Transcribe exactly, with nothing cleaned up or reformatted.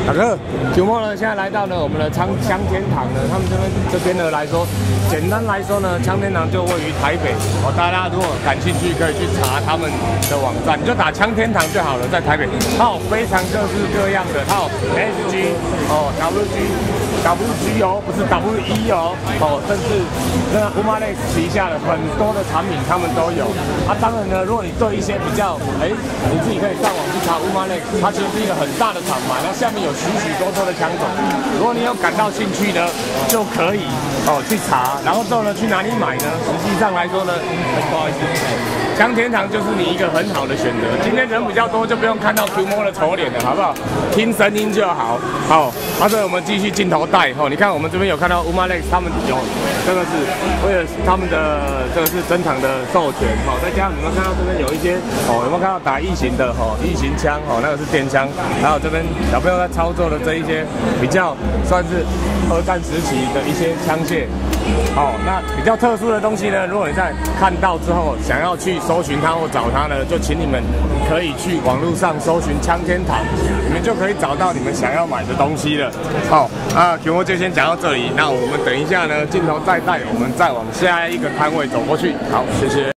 好的 ，Q 莫呢，现在来到呢我们的枪枪天堂呢，他们这边这边呢来说，简单来说呢，枪天堂就位于台北哦。大家如果感兴趣，可以去查他们的网站，你就打枪天堂就好了，在台北，它有非常各式各样的，它有 S G 哦 W G W G 哦，不是 W E 哦哦，甚至那 Umarex 旗下的很多的产品他们都有。啊，当然呢，如果你对一些比较哎，你自己可以上网去查 Umarex， 它其实是一个很大的厂牌，那下面有许许多多的枪种。如果你有感到兴趣呢，就可以哦去查，然后之后呢去哪里买呢？实际上来说呢，不好意思，枪天堂就是你一个很好的选择。今天人比较多，就不用看到 Q 莫的丑脸了，好不好？听声音就好。好，那所以我们继续镜头带哦。你看我们这边有看到 Umarex 他们有这个是为了他们的这个是珍藏的授权哦，再加上你们看到这边有一些哦，有没有看到打异形的哦，异形枪哦，那个是电枪，还有这边小朋友在操作的这一些比较算是二战时期的一些枪械。哦，那比较特殊的东西呢，如果你在看到之后想要去搜寻它或找它呢，就请你们可以去网络上搜寻枪天堂，你们就可以找到你们想要买的东西了。好，那Q莫就先讲到这里，那我们等一下呢，镜头再带我们再往下一个摊位走过去。好，谢谢。